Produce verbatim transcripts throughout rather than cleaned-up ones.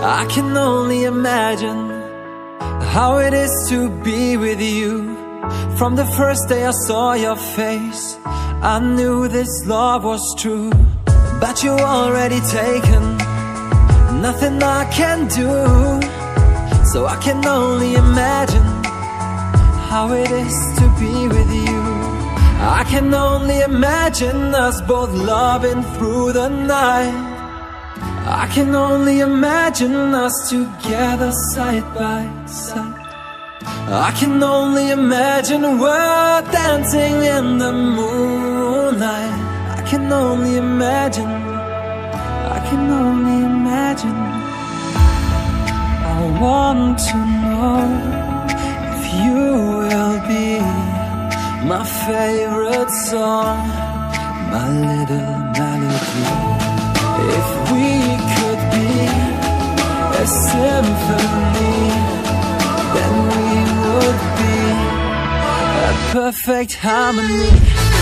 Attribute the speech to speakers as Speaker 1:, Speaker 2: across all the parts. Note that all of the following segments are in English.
Speaker 1: I can only imagine how it is to be with you. From the first day I saw your face, I knew this love was true. But you already taken, nothing I can do. So I can only imagine how it is to be with you. I can only imagine us both loving through the night. I can only imagine us together side by side. I can only imagine we're dancing in the moonlight. I can only imagine, I can only imagine. I want to know if you will be my favorite song, my little melody. If we could be a symphony, then we would be a perfect harmony.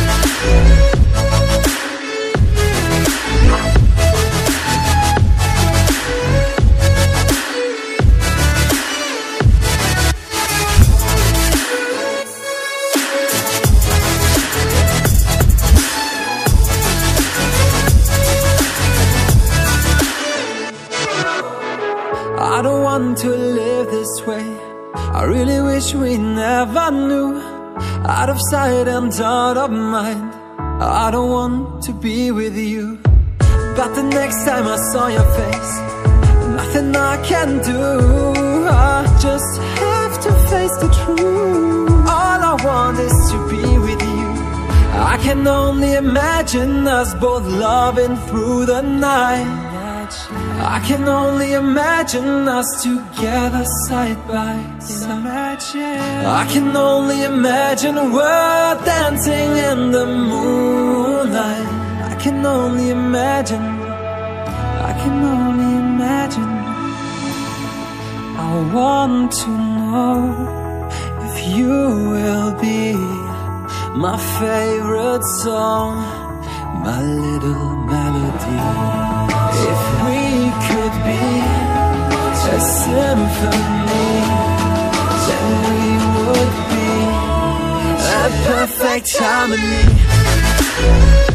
Speaker 1: I don't want to live this way. I really wish we never knew. Out of sight and out of mind, I don't want to be with you. But the next time I saw your face, nothing I can do. I just have to face the truth. All I want is to be with you. I can only imagine us both loving through the night. I can only imagine us together side by side. I can only imagine we're dancing in the moonlight. I can only imagine, I can only imagine. I want to know if you will be my favorite song, my little melody. If we could be a symphony, then we would be a perfect harmony.